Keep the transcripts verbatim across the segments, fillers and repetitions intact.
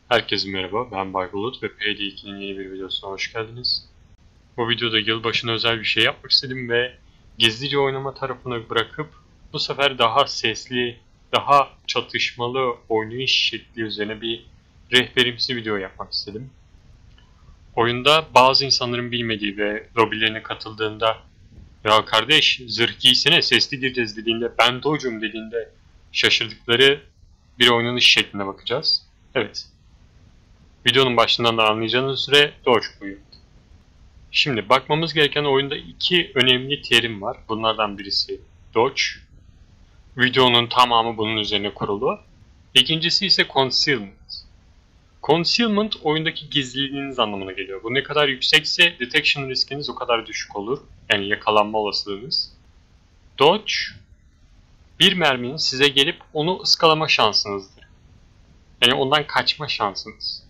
Herkese merhaba, ben Bay Bulut ve P D iki'nin yeni bir videosuna hoş geldiniz. Bu videoda yılbaşına özel bir şey yapmak istedim ve gizlice oynama tarafını bırakıp bu sefer daha sesli, daha çatışmalı oynayış şekli üzerine bir rehberimsi video yapmak istedim. Oyunda bazı insanların bilmediği ve lobilerine katıldığında "Ya kardeş, zırh giysene, sesli gireceğiz" dediğinde, "Ben Doge'um" dediğinde şaşırdıkları bir oynanış şekline bakacağız. Evet. Videonun başından da anlayacağınız üzere Doge boyu. Şimdi bakmamız gereken oyunda iki önemli terim var. Bunlardan birisi Doge. Videonun tamamı bunun üzerine kurulu. İkincisi ise Concealment. Concealment oyundaki gizliliğiniz anlamına geliyor. Bu ne kadar yüksekse detection riskiniz o kadar düşük olur. Yani yakalanma olasılığınız. Dodge, bir merminin size gelip onu ıskalama şansınızdır. Yani ondan kaçma şansınız.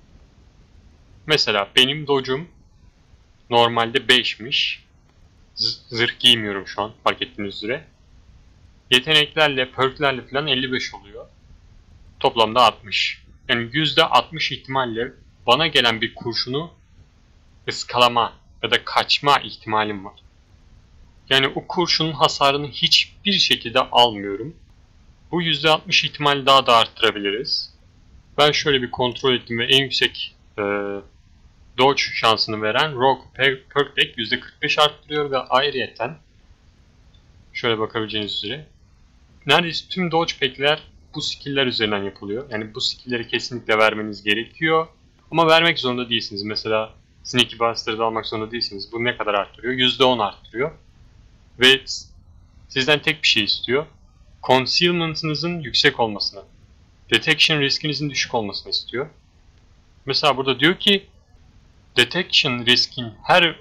Mesela benim dodge'um normalde beşmiş. Zırh giymiyorum şu an, fark ettiğiniz üzere. Yeteneklerle, perklerle falan elli beş oluyor. Toplamda altmış. Yani yüzde altmış ihtimalle bana gelen bir kurşunu ıskalama ya da kaçma ihtimalim var. Yani o kurşunun hasarını hiçbir şekilde almıyorum. Bu yüzde altmış ihtimali daha da arttırabiliriz. Ben şöyle bir kontrol ettim ve en yüksek e, Dodge şansını veren Rogue Perk Deck yüzde kırk beş arttırıyor ve ayrıyeten şöyle bakabileceğiniz üzere neredeyse tüm Dodge Pack'ler bu skill'ler üzerinden yapılıyor. Yani bu skill'leri kesinlikle vermeniz gerekiyor. Ama vermek zorunda değilsiniz. Mesela Sneaky Bastard'ı almak zorunda değilsiniz. Bu ne kadar arttırıyor? yüzde on arttırıyor. Ve sizden tek bir şey istiyor. Concealment'ınızın yüksek olmasını, detection riskinizin düşük olmasını istiyor. Mesela burada diyor ki detection riskin her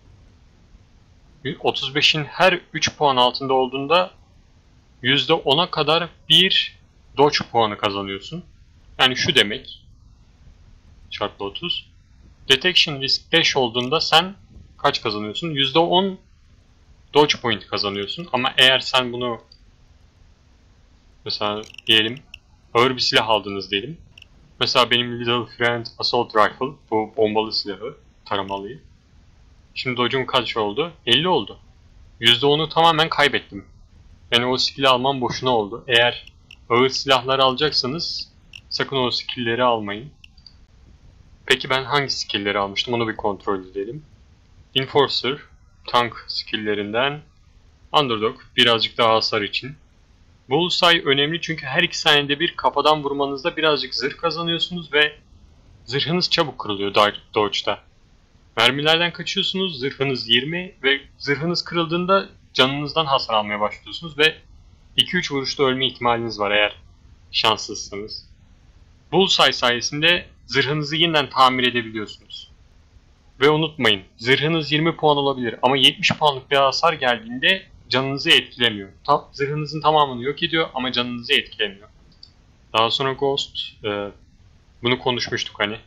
otuz beşin her üç puan altında olduğunda yüzde ona kadar bir Dodge puanı kazanıyorsun. Yani şu demek, çarpı otuz. Detection risk beş olduğunda sen kaç kazanıyorsun? yüzde on Dodge point kazanıyorsun. Ama eğer sen bunu mesela diyelim ağır bir silah aldınız diyelim. Mesela benim Little Friend Assault Rifle, bu bombalı silahı, taramalıyı. Şimdi Dodge'um kaç oldu? elli oldu. yüzde onu tamamen kaybettim. Yani o skill'i almam boşuna oldu. Eğer ağır silahlar alacaksanız sakın o skill'leri almayın. Peki ben hangi skill'leri almıştım onu bir kontrol edelim. Enforcer, tank skill'lerinden. Underdog, birazcık daha hasar için. Bullseye önemli çünkü her iki saniyede bir kafadan vurmanızda birazcık zırh kazanıyorsunuz ve zırhınız çabuk kırılıyor Dodge'da. Mermilerden kaçıyorsunuz, zırhınız yirmi ve zırhınız kırıldığında canınızdan hasar almaya başlıyorsunuz ve iki üç vuruşta ölme ihtimaliniz var eğer şanssızsınız. Bullseye sayesinde zırhınızı yeniden tamir edebiliyorsunuz. Ve unutmayın, zırhınız yirmi puan olabilir ama yetmiş puanlık bir hasar geldiğinde canınızı etkilemiyor. Ta zırhınızın tamamını yok ediyor ama canınızı etkilemiyor. Daha sonra Ghost, e, bunu konuşmuştuk hani.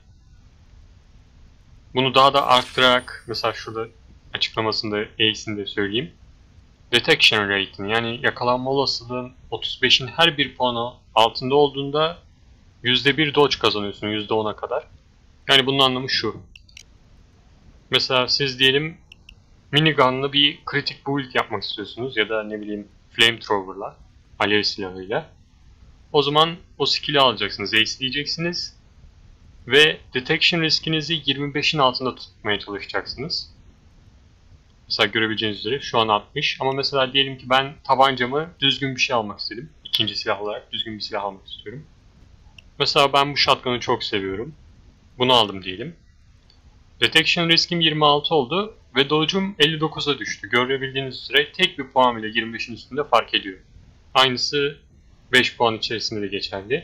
Bunu daha da arttırarak, mesela şurada açıklamasında Ace'inde söyleyeyim. Detection rate'ini, yani yakalanma olasılığın otuz beşin her bir puanı altında olduğunda yüzde bir dodge kazanıyorsun yüzde ona kadar. Yani bunun anlamı şu. Mesela siz diyelim minigun'lı bir kritik build yapmak istiyorsunuz ya da ne bileyim flamethrower'la, alev silahıyla. O zaman o skill'i alacaksınız, ace'leyeceksiniz ve detection riskinizi yirmi beşin altında tutmaya çalışacaksınız. Mesela görebileceğiniz üzere şu an altmış ama mesela diyelim ki ben tabancamı düzgün bir şey almak istedim. İkinci silah olarak düzgün bir silah almak istiyorum. Mesela ben bu shotgun'ı çok seviyorum. Bunu aldım diyelim. Detection riskim yirmi altı oldu ve dodge'um elli dokuza düştü. Görebildiğiniz üzere tek bir puan bile yirmi beşin üstünde fark ediyor. Aynısı beş puan içerisinde de geçerli.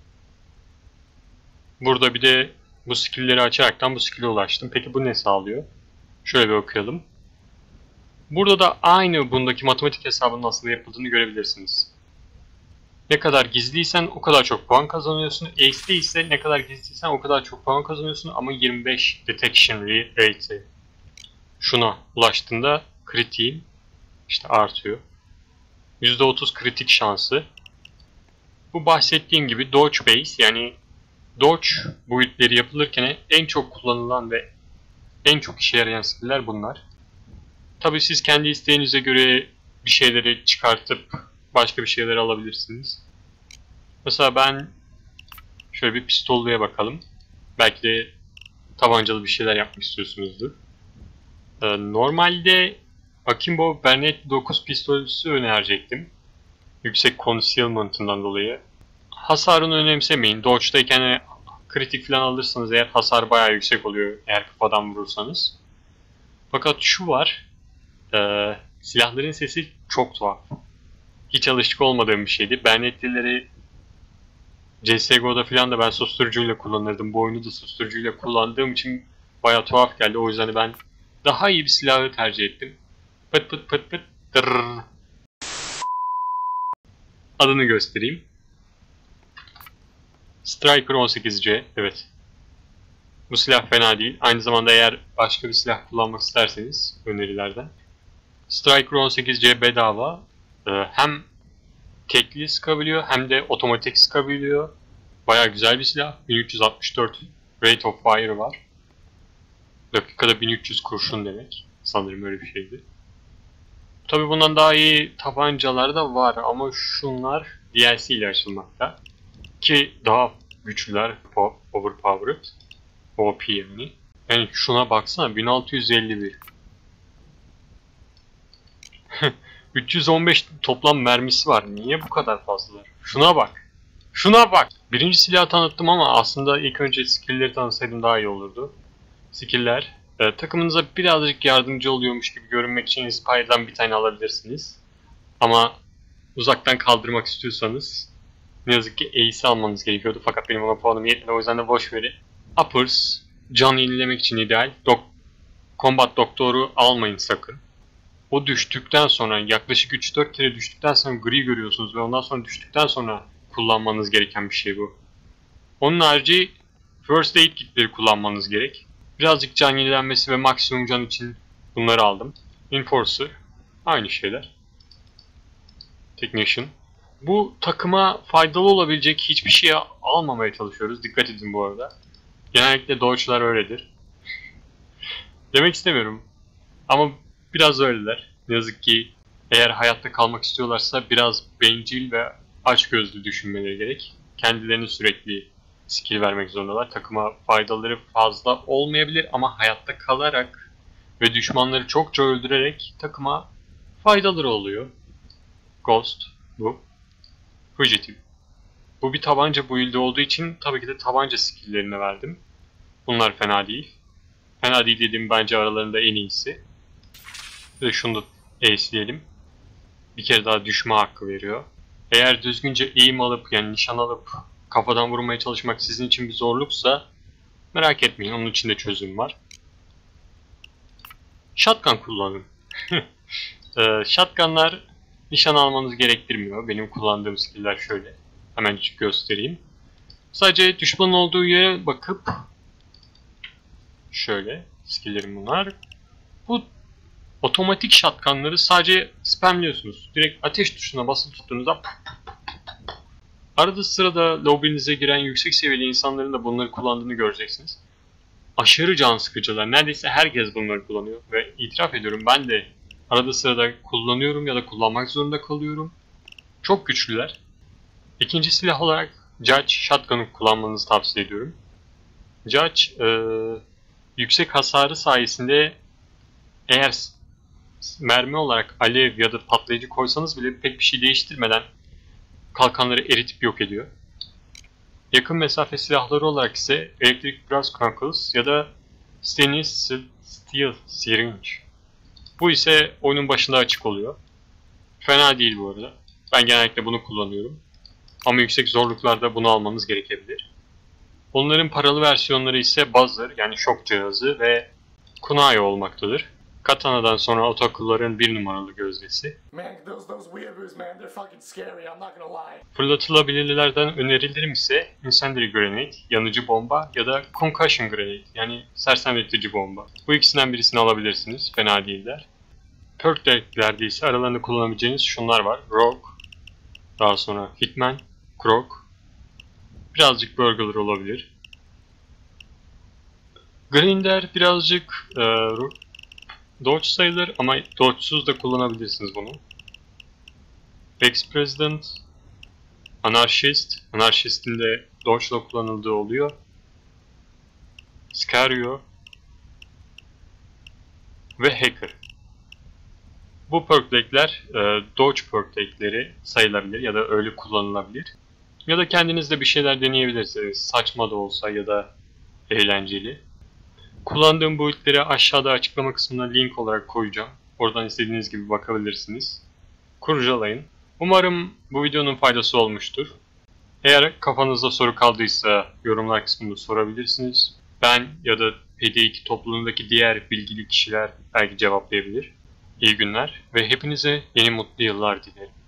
Burada bir de bu skill'leri açaraktan bu skill'e ulaştım. Peki bu ne sağlıyor? Şöyle bir okuyalım. Burada da aynı bundaki matematik hesabının nasıl yapıldığını görebilirsiniz. Ne kadar gizliysen o kadar çok puan kazanıyorsun. Ace'de ise ne kadar gizliysen o kadar çok puan kazanıyorsun ama yirmi beş detection rate'i şuna ulaştığında kritiğin işte artıyor. yüzde otuz kritik şansı. Bu bahsettiğim gibi dodge base, yani Dodge build'leri yapılırken en çok kullanılan ve en çok işe yarayan skill'ler bunlar. Tabii siz kendi isteğinize göre bir şeyleri çıkartıp başka bir şeyler alabilirsiniz. Mesela ben şöyle bir pistolluya bakalım. Belki de tabancalı bir şeyler yapmak istiyorsunuzdur. Ee, normalde Akimbo Bernetti dokuz pistolüsü önerecektim. Yüksek concealment'ından dolayı. Hasarını önemsemeyin. Dodge'dayken kritik falan alırsanız eğer hasar bayağı yüksek oluyor eğer kafadan vurursanız. Fakat şu var. E, silahların sesi çok tuhaf. Hiç alışık olmadığım bir şeydi. Bernetti'leri C S G O'da falan da ben susturucuyla kullanırdım. Bu oyunu da susturucuyla kullandığım için bayağı tuhaf geldi. O yüzden ben daha iyi bir silahı tercih ettim. Pıt pıt pıt pıt tırrrr. Adını göstereyim. Striker on sekiz C. Evet. Bu silah fena değil. Aynı zamanda eğer başka bir silah kullanmak isterseniz önerilerden. Striker on sekiz C bedava. Ee, hem tekli sıkabiliyor hem de otomatik sıkabiliyor. Baya güzel bir silah. bin üç yüz altmış dört rate of fire var. Dakikada bin üç yüz kurşun demek. Sanırım öyle bir şeydi. Tabi bundan daha iyi tabancalar da var ama şunlar D L C ile açılmakta. Ki daha güçlüler, overpowered. O P yani. Yani şuna baksana bin altı yüz elli bir. üç yüz on beş toplam mermisi var. Niye bu kadar fazlalar? Şuna bak. Şuna bak. Birinci silahı tanıttım ama aslında ilk önce skill'leri tanısaydım daha iyi olurdu. Skill'ler. E, takımınıza birazcık yardımcı oluyormuş gibi görünmek için Inspire'dan bir tane alabilirsiniz. Ama uzaktan kaldırmak istiyorsanız ne yazık ki Ace'i almanız gerekiyordu. Fakat benim ona puanım yetmedi. O yüzden de boş verin. Uppers can yenilemek için ideal. Dok Combat Doktor'u almayın sakın. O düştükten sonra yaklaşık üç dört kere düştükten sonra gri görüyorsunuz ve ondan sonra düştükten sonra kullanmanız gereken bir şey bu. Onun harici First Aid kitleri kullanmanız gerek. Birazcık can yenilenmesi ve maksimum can için bunları aldım. Enforcer aynı şeyler. Technician. Bu takıma faydalı olabilecek hiçbir şeye almamaya çalışıyoruz. Dikkat edin bu arada. Genellikle Dodge'lar öyledir. Demek istemiyorum. Ama biraz öyleler. Ne yazık ki eğer hayatta kalmak istiyorlarsa biraz bencil ve açgözlü düşünmeleri gerek. Kendilerine sürekli skill vermek zorundalar. Takıma faydaları fazla olmayabilir ama hayatta kalarak ve düşmanları çokça öldürerek takıma faydaları oluyor. Ghost bu. Fugitive. Bu bir tabanca build'i olduğu için tabii ki de tabanca skill'lerine verdim. Bunlar fena değil. Fena değil dediğim bence aralarında en iyisi. Ve şunu da ace'leyelim. Bir kere daha düşme hakkı veriyor. Eğer düzgünce eğim alıp yani nişan alıp kafadan vurmaya çalışmak sizin için bir zorluksa merak etmeyin, onun için de çözüm var. Shotgun kullanın. ee, shotgunlar nişan almanız gerektirmiyor. Benim kullandığım skill'ler şöyle. Hemen göstereyim. Sadece düşmanın olduğu yere bakıp şöyle skill'lerim bunlar. Bu otomatik shotgunları sadece spamliyorsunuz. Direkt ateş tuşuna basılı tuttuğunuzda arada sırada lobinize giren yüksek seviyeli insanların da bunları kullandığını göreceksiniz. Aşırı can sıkıcılar. Neredeyse herkes bunları kullanıyor ve itiraf ediyorum ben de arada sırada kullanıyorum ya da kullanmak zorunda kalıyorum. Çok güçlüler. İkinci silah olarak Judge Shotgun'ı kullanmanızı tavsiye ediyorum. Judge e, yüksek hasarı sayesinde eğer mermi olarak alev ya da patlayıcı koysanız bile pek bir şey değiştirmeden kalkanları eritip yok ediyor. Yakın mesafe silahları olarak ise Electric Brass Knuckles ya da Stainless Steel Syringe. Bu ise oyunun başında açık oluyor. Fena değil bu arada. Ben genellikle bunu kullanıyorum. Ama yüksek zorluklarda bunu almanız gerekebilir. Onların paralı versiyonları ise buzzer yani şok cihazı ve kunai olmaktadır. Katana'dan sonra otakılların bir numaralı gözdesi. Fırlatılabilirlerden önerilerim ise Incendiary Grenade, yanıcı bomba ya da Concussion Grenade yani sersemletici bomba. Bu ikisinden birisini alabilirsiniz, fena değiller. Perklerde ise aralarında kullanabileceğiniz şunlar var. Rogue, daha sonra Hitman, Croc, Birazcık burglar olabilir. Grinder birazcık e, dodge sayılır ama dodge'suz da kullanabilirsiniz bunu. Ex-President, Anarchist, Anarchist'in de dodge'la kullanıldığı oluyor. Scario ve Hacker. Bu perk'ler e, dodge perk'leri sayılabilir ya da öyle kullanılabilir. Ya da kendiniz de bir şeyler deneyebilirsiniz. Saçma da olsa ya da eğlenceli. Kullandığım build'leri aşağıda açıklama kısmına link olarak koyacağım. Oradan istediğiniz gibi bakabilirsiniz. Kurcalayın. Umarım bu videonun faydası olmuştur. Eğer kafanızda soru kaldıysa yorumlar kısmında sorabilirsiniz. Ben ya da P D iki topluluğundaki diğer bilgili kişiler belki cevaplayabilir. İyi günler ve hepinize yeni mutlu yıllar dilerim.